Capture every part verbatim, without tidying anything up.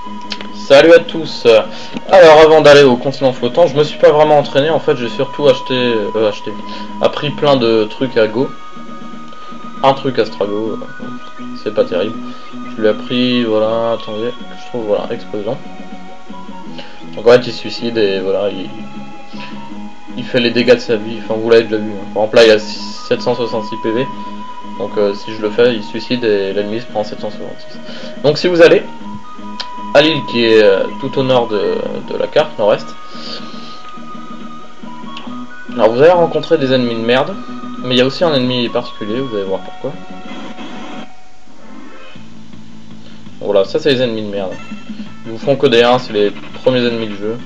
Salut à tous. Alors avant d'aller au continent flottant, je me suis pas vraiment entraîné, en fait j'ai surtout acheté, euh, acheté, appris plein de trucs à Go. Un truc à Strago, c'est pas terrible. Je lui ai appris, voilà, attendez, je trouve, voilà, explosion. Donc en fait il se suicide et voilà, il, il fait les dégâts de sa vie, enfin vous l'avez déjà vu. Par exemple là il a sept cent soixante-six P V, donc euh, si je le fais, il se suicide et l'ennemi se prend sept cent soixante-six. Donc si vous allez à l'île qui est euh, tout au nord de, de la carte, nord-est, alors vous allez rencontrer des ennemis de merde, mais il y a aussi un ennemi particulier, vous allez voir pourquoi. Voilà, ça c'est les ennemis de merde. Ils vous font que des un, c'est les premiers ennemis du jeu.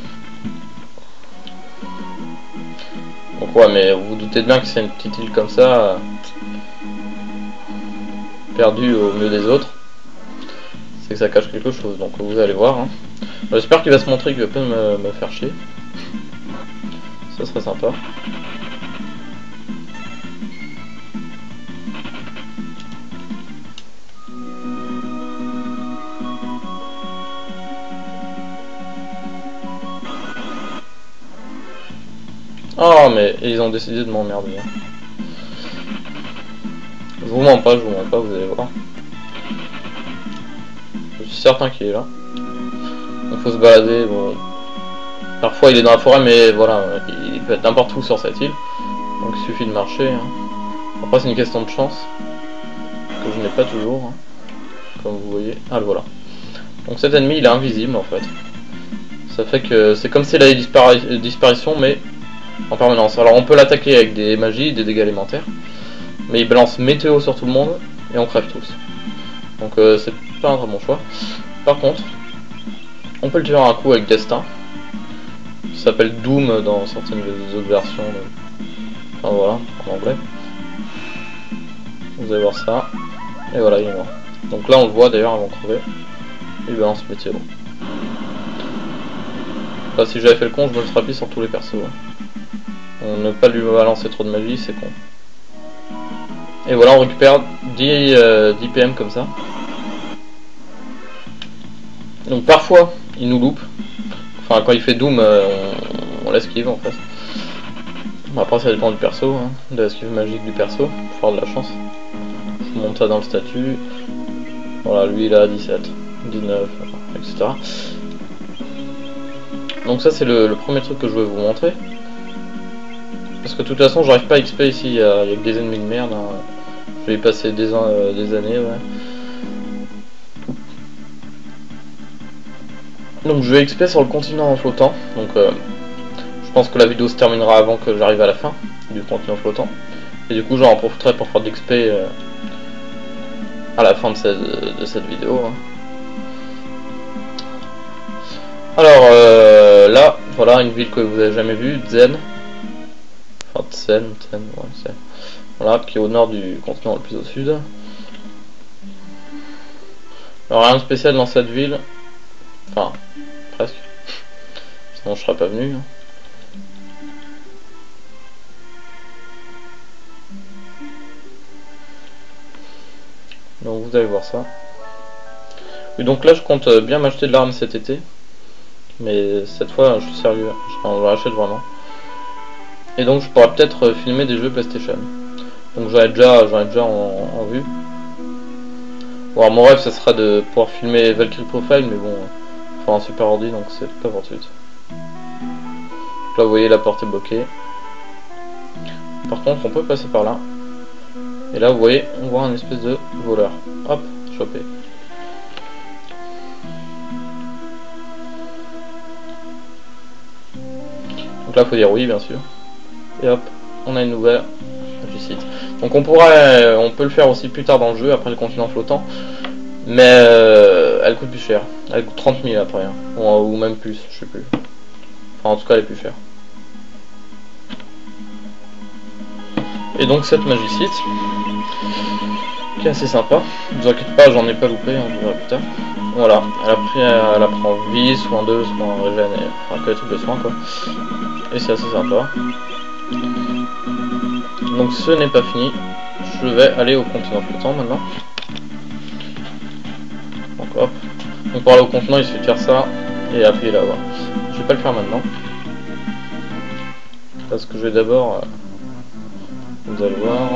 Donc ouais, mais vous vous doutez bien que c'est une petite île comme ça, euh, perdue au milieu des autres. C'est que ça cache quelque chose, donc vous allez voir. Hein. J'espère qu'il va se montrer qu'il va pas me, me faire chier. Ça serait sympa. Oh mais ils ont décidé de m'emmerder. Je vous mens pas, je vous mens pas, vous allez voir. Je suis certain qu'il est là. Donc faut se balader, bon. Parfois il est dans la forêt, mais voilà, il peut être n'importe où sur cette île. Donc il suffit de marcher. Hein. Après c'est une question de chance. Que je n'ai pas toujours. Hein. Comme vous voyez. Ah le voilà. Donc cet ennemi il est invisible en fait. Ça fait que c'est comme s'il avait dispari disparition mais en permanence. Alors on peut l'attaquer avec des magies, des dégâts élémentaires. Mais il balance météo sur tout le monde et on crève tous. Donc euh, c'est pas un très bon choix. Par contre, on peut le tuer un coup avec Destin. Ça s'appelle Doom dans certaines des autres versions. De... Enfin voilà, en anglais. Vous allez voir ça. Et voilà, il est mort. Donc là on le voit d'ailleurs avant de crever. Il balance météo. Là si j'avais fait le con, je me le serais pris sur tous les persos. On ne pas lui balancer trop de magie, c'est con. Et voilà, on récupère dix, euh, dix P M comme ça. Donc parfois, il nous loupe. Enfin, quand il fait Doom, euh, on, on l'esquive en fait. Bon, après, ça dépend du perso, hein, de l'esquive magique du perso. Faut avoir de la chance. Je monte ça dans le statut. Voilà, lui il a dix-sept, dix-neuf, et cetera. Donc ça c'est le, le premier truc que je vais vous montrer. Parce que de toute façon, j'arrive pas à X P ici, il y, a, il y a que des ennemis de merde. Hein. Je vais y passer des, euh, des années, ouais. Donc je vais X P sur le continent flottant. Donc euh, je pense que la vidéo se terminera avant que j'arrive à la fin du continent flottant. Et du coup j'en profiterai pour faire de l'X P euh, à la fin de cette, de cette vidéo. Hein. Alors euh, là, voilà une ville que vous avez jamais vue, Zen. Enfin Tsen, Tsen, ouais c'est. Voilà, qui est au nord du continent le plus au sud. Alors rien de spécial dans cette ville. Enfin, presque. Sinon je serais pas venu. Hein. Donc vous allez voir ça. Oui, donc là je compte bien m'acheter de l'arme cet été. Mais cette fois je suis sérieux, j'en rachète vraiment. Et donc je pourrais peut-être filmer des jeux PlayStation. Donc j'en ai déjà, j'en ai déjà en, en vue. Bon, alors, mon rêve ce serait de pouvoir filmer Valkyrie Profile, mais bon, faut un super ordi donc c'est pas pour tout de suite. Donc là vous voyez la porte est bloquée. Par contre on peut passer par là. Et là vous voyez, on voit un espèce de voleur. Hop, chopé. Donc là faut dire oui bien sûr. Et hop, on a une nouvelle du site. Donc on pourrait, on peut le faire aussi plus tard dans le jeu, après le continent flottant. Mais euh, elle coûte plus cher. Elle coûte trente mille après. Hein. Ou, ou même plus, je sais plus. Enfin en tout cas elle est plus chère. Et donc cette magicite, qui est assez sympa. Ne vous inquiétez pas, j'en ai pas loupé, on verra plus tard. Voilà, elle a pris, elle apprend vie, soin deux, soin régène, et enfin que les trucs de soins quoi. Et c'est assez sympa. Donc ce n'est pas fini. Je vais aller au continent flottant maintenant. Donc hop. Donc pour aller au contenant, il suffit de faire ça et appuyer là. Voilà. Je vais pas le faire maintenant. Parce que je vais d'abord, euh, vous allez voir.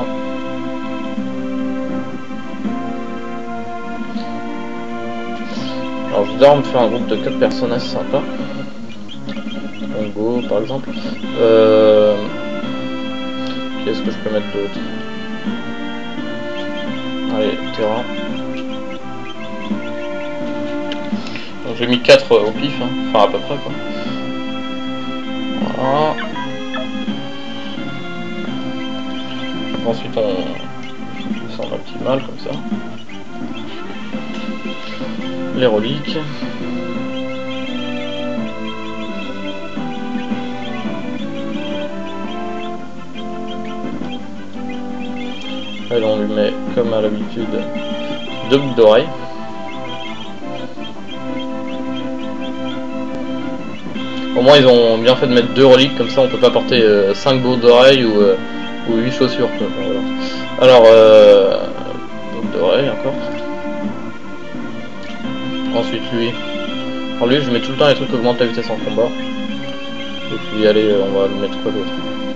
Alors je dois me faire un groupe de quatre personnes assez sympa. Go par exemple. Euh... Qu'est-ce que je peux mettre d'autre? Allez, terrain. Donc j'ai mis quatre au pif, hein. Enfin à peu près quoi. Voilà. Ensuite on descend un petit mal comme ça. Les reliques. Et là on lui met comme à l'habitude deux boucles d'oreilles. Au moins ils ont bien fait de mettre deux reliques, comme ça on peut pas porter euh, cinq boucles d'oreilles ou, euh, ou huit chaussures. Quoi. Voilà. Alors euh, boucles d'oreilles encore. Ensuite lui. Alors lui je mets tout le temps les trucs qui augmentent la vitesse en combat. Et puis allez on va lui mettre quoi d'autre?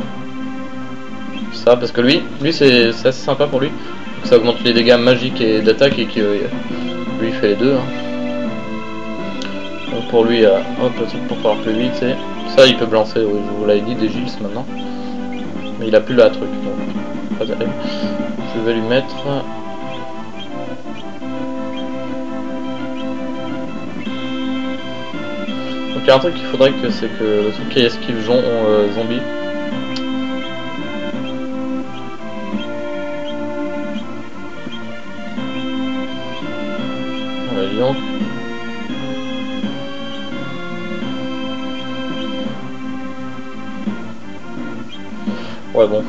Ça parce que lui, lui c'est assez sympa pour lui. Donc, ça augmente les dégâts magiques et d'attaque et que euh, lui il fait les deux. Hein. Donc pour lui, euh, hop, le truc pour pouvoir plus vite, c'est ça il peut lancer, oui, je vous l'avais dit, des gilles maintenant. Mais il a plus la truc, donc pas terrible. Je vais lui mettre. Donc il y a un truc qu'il faudrait que c'est que le truc qui esquive jon, euh, zombie. Donc. Ouais bon.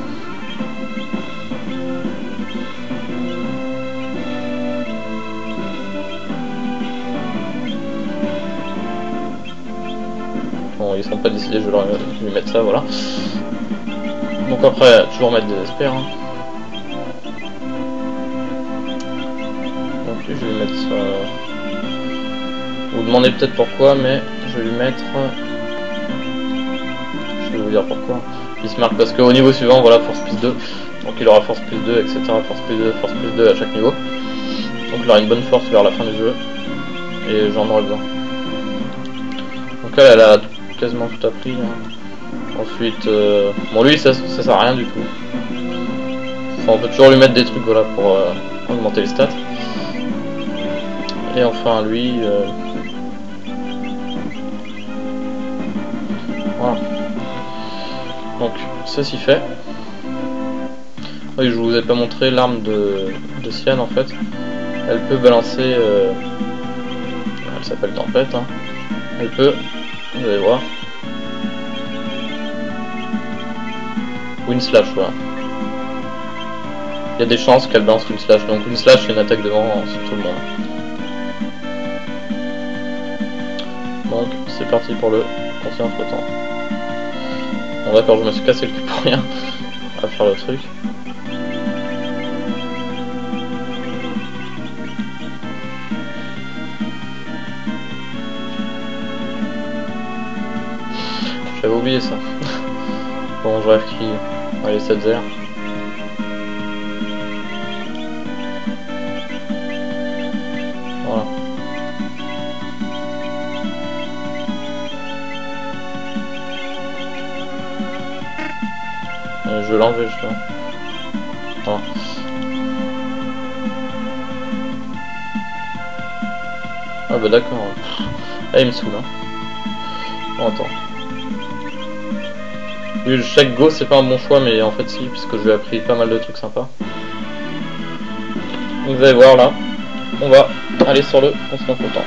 Bon ils sont pas décidés, je vais leur lui mettre ça, voilà. Donc après toujours mettre des espères. Hein. Donc je vais lui mettre ça. Vous demandez peut-être pourquoi, mais je vais lui mettre. Je vais vous dire pourquoi. Il se marque parce qu'au niveau suivant, voilà, force plus deux. Donc il aura force plus deux, et cetera. Force plus deux, force plus deux à chaque niveau. Donc il aura une bonne force vers la fin du jeu. Et j'en aurai besoin. Donc elle, elle a quasiment tout appris. Hein. Ensuite, euh... bon lui, ça, ça sert à rien du tout. Enfin, on peut toujours lui mettre des trucs, voilà, pour euh, augmenter les stats. Et enfin lui. Euh... Voilà. Donc ceci fait. Oui, je vous ai pas montré l'arme de, de Cyan en fait. Elle peut balancer. Euh... Elle s'appelle Tempête. Hein. Elle peut. Vous allez voir. Wind Slash, voilà. Il y a des chances qu'elle balance Wind Slash. Donc Wind Slash c'est une attaque devant sur tout le monde. Donc c'est parti pour le conseil entre temps. Bon d'accord, je me suis cassé le cul pour rien à faire le truc. J'avais oublié ça. Bon, je rêve qui. Allez, sept zéro. Voilà. Euh, je vais l'enlever justement. Voilà. Ah bah d'accord. Ah, il me saoule. Hein. Bon, attends. Chaque go c'est pas un bon choix, mais en fait si, puisque je lui ai appris pas mal de trucs sympas. Donc vous allez voir là, on va aller sur le constant flottant.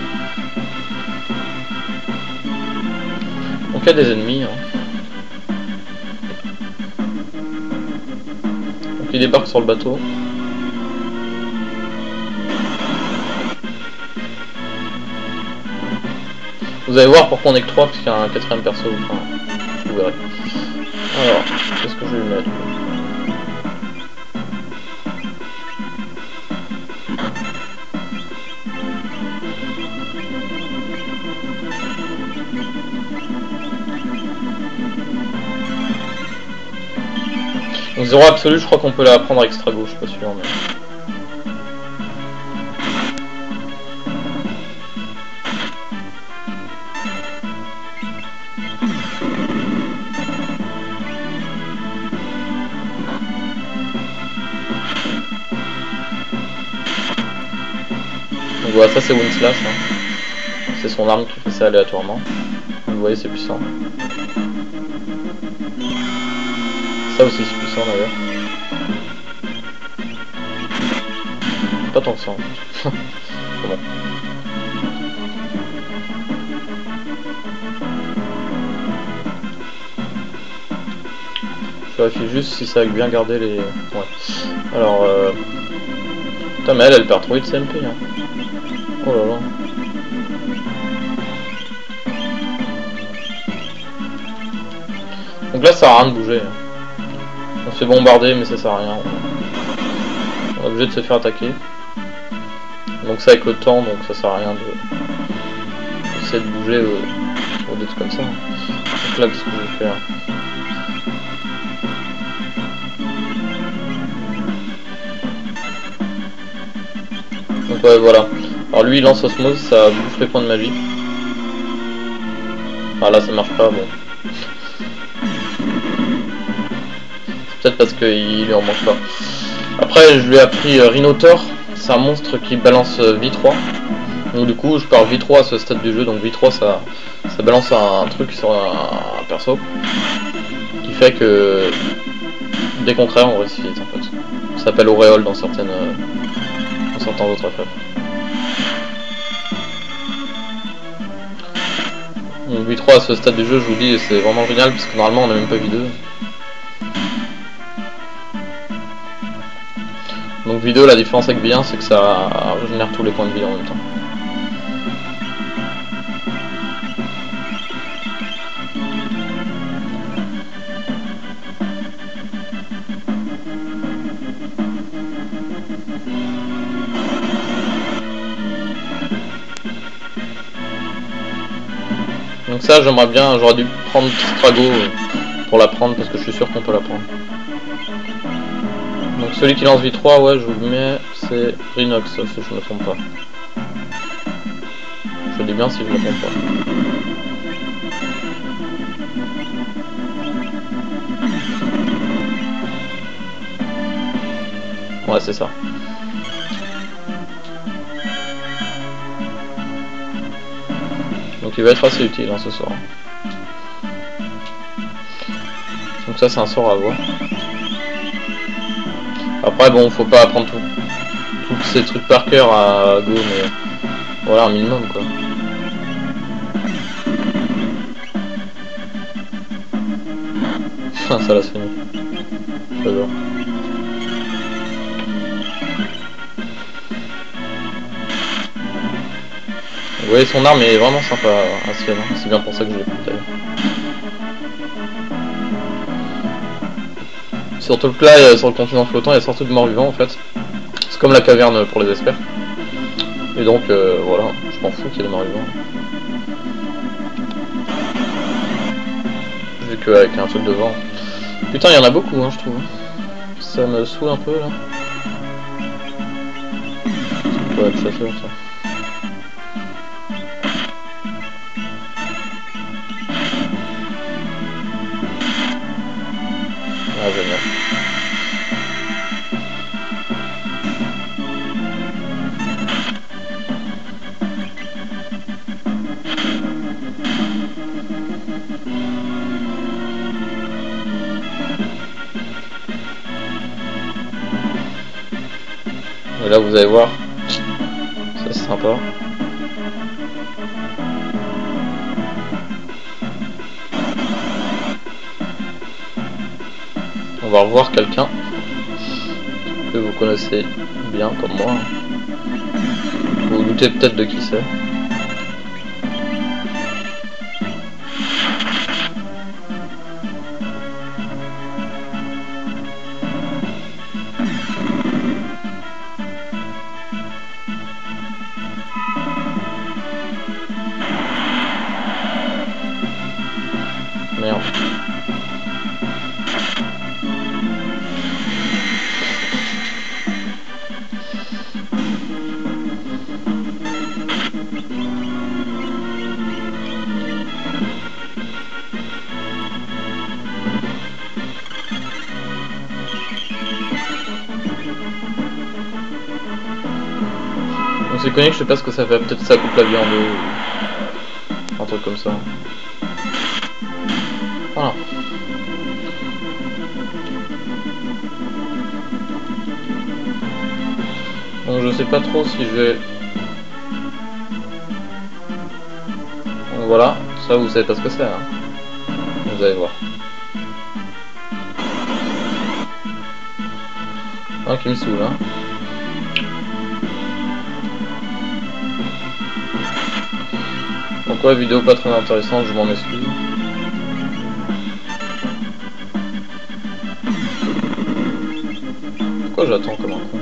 Donc il y a des ennemis. Hein. Donc ils débarquent sur le bateau. Vous allez voir pourquoi on est que trois, puisqu'il y a un quatrième perso, enfin, vous verrez. Alors, qu'est-ce que je vais lui mettre? Donc zéro absolu, je crois qu'on peut la prendre extra gauche, pas sûr mais... Donc voilà, ça c'est Winslash, hein. C'est son arme qui fait ça aléatoirement. Vous voyez, c'est puissant. Ça aussi c'est puissant d'ailleurs. Pas tant que ça en fait. Bon. Je vérifie juste si ça a bien gardé les... Ouais. Alors euh... putain mais elle, elle perd trop vite C M P hein. Oh là là. Donc là ça sert à rien de bouger. On se fait bombarder mais ça sert à rien. On est obligé de se faire attaquer. Donc ça avec le temps, donc ça sert à rien de essayer de bouger ou, ou des trucs comme ça. Donc là qu'est-ce que je vais faire? Donc ouais voilà. Alors lui il lance osmose, ça bouffe les points de magie. Ah là ça marche pas, bon. Peut-être parce qu'il lui en manque pas. Après je lui ai appris euh, Rhinotaur, c'est un monstre qui balance euh, V trois. Donc du coup je pars V trois à ce stade du jeu, donc V trois ça, ça balance un, un truc sur un, un perso. Qui fait que dès qu'on crée on ressuscite en fait. Ça s'appelle Auréole dans certaines euh, dans certains autres F F. Donc V trois à ce stade du jeu je vous dis c'est vraiment génial parce que normalement on a même pas V deux. Donc V deux, la différence avec V un, c'est que ça régénère tous les points de vie en même temps. Donc ça, j'aimerais bien, j'aurais dû prendre Strago pour la prendre parce que je suis sûr qu'on peut la prendre. Donc celui qui lance V trois, ouais, je vous le mets, c'est Rhinox, si je me trompe pas. Je dis bien si je me trompe pas. Ouais, c'est ça. Donc il va être assez utile hein, ce soir. Donc ça c'est un sort à voir. Après bon, faut pas apprendre tout, tous ces trucs par cœur à go, mais voilà un minimum quoi. Ça l'a fini. J'adore. Vous voyez son arme est vraiment sympa à Sven, hein. C'est bien pour ça que je l'ai pris d'ailleurs. Surtout que là, sur le continent flottant, il y a surtout de morts vivants en fait. C'est comme la caverne pour les espers. Et donc, euh, voilà, je m'en fous qu'il y ait des morts vivants. Vu qu'avec un truc devant. Putain, il y en a beaucoup, hein, je trouve. Ça me saoule un peu là. Ça pourrait être chasseur ça. Ah, génial. Et là vous allez voir, ça c'est sympa. On va revoir quelqu'un que vous connaissez bien comme moi. Vous vous doutez peut-être de qui c'est. merde. Donc c'est connu que je sais pas ce que ça fait, peut-être ça coupe la vie en deux, ou un truc comme ça. Voilà. Donc je sais pas trop si je vais... Donc voilà, ça vous savez pas ce que c'est, hein. Vous allez voir. Un qui me saoule, hein. Donc ouais, vidéo pas très intéressante, je m'en excuse. Pourquoi j'attends comme un con?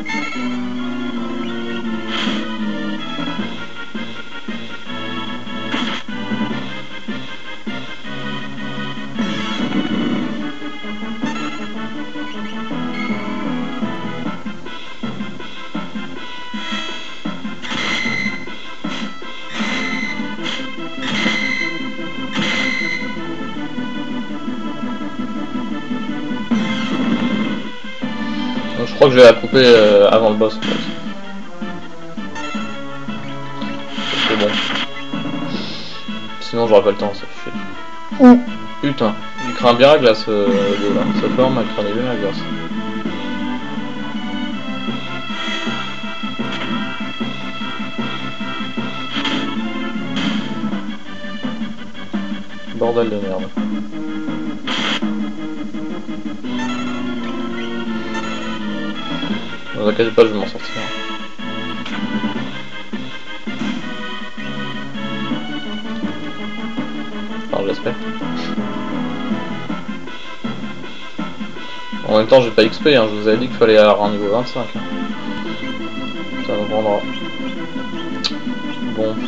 Je crois que je vais la couper euh, avant le boss en fait. C'est bon. Sinon j'aurai pas le temps, ça fait. Ouh. Putain, il craint bien la glace euh, l'eau là. Ça forme, il craint bien la glace. Bordel de merde. Ne vous inquiétez pas, je vais m'en sortir. Enfin, j'espère. En même temps, j'ai pas X P, hein. Je vous avais dit qu'il fallait avoir un niveau vingt-cinq. Hein. Ça me prendra. Bon.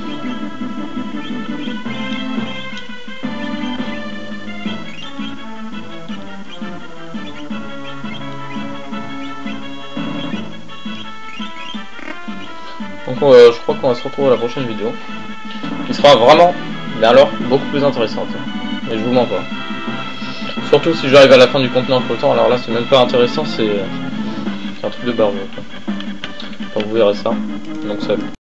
Donc euh, je crois qu'on va se retrouver à la prochaine vidéo, qui sera vraiment, mais alors, beaucoup plus intéressante. Et je vous mens pas. Surtout si j'arrive à la fin du contenu entre temps, alors là c'est même pas intéressant, c'est un truc de barbe. Enfin, vous verrez ça. Donc salut.